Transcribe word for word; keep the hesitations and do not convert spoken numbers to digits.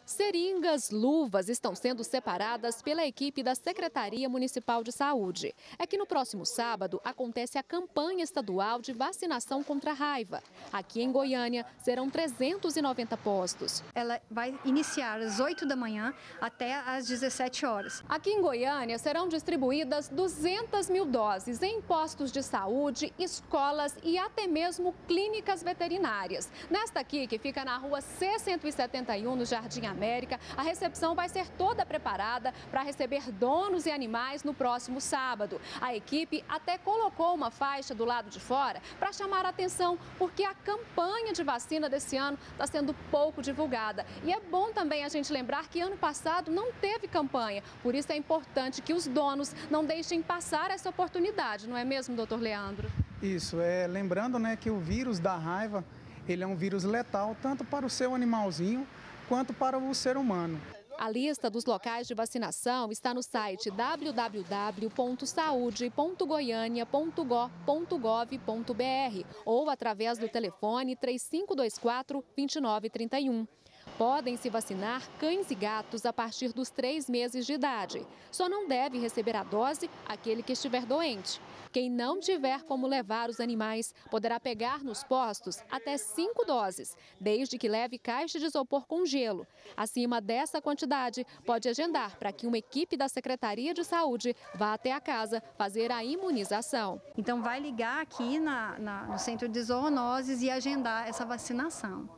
Seringas, luvas estão sendo separadas pela equipe da Secretaria Municipal de Saúde. É que no próximo sábado acontece a campanha estadual de vacinação contra a raiva. Aqui em Goiânia serão trezentos e noventa postos. Ela vai iniciar às oito da manhã até às dezessete horas. Aqui em Goiânia serão distribuídas duzentas mil doses em postos de saúde, escolas e até mesmo clínicas veterinárias. Nesta aqui, que fica na rua C cento e setenta e um, no Jardim América, a recepção vai ser toda preparada para receber donos e animais no próximo sábado. A equipe até colocou uma faixa do lado de fora para chamar a atenção, porque a campanha de vacina desse ano está sendo pouco divulgada. E é bom também a gente lembrar que ano passado não teve campanha, por isso é importante que os donos não deixem passar essa oportunidade, não é mesmo, doutor Leandro? Isso, é lembrando, né, que o vírus da raiva, ele é um vírus letal tanto para o seu animalzinho quanto para o ser humano. A lista dos locais de vacinação está no site w w w ponto saude ponto goiania ponto go ponto gov ponto br ou através do telefone três cinco dois quatro, dois nove três um. Podem se vacinar cães e gatos a partir dos três meses de idade. Só não deve receber a dose aquele que estiver doente. Quem não tiver como levar os animais poderá pegar nos postos até cinco doses, desde que leve caixa de isopor com gelo. Acima dessa quantidade, pode agendar para que uma equipe da Secretaria de Saúde vá até a casa fazer a imunização. Então vai ligar aqui na, na, no centro de zoonoses e agendar essa vacinação.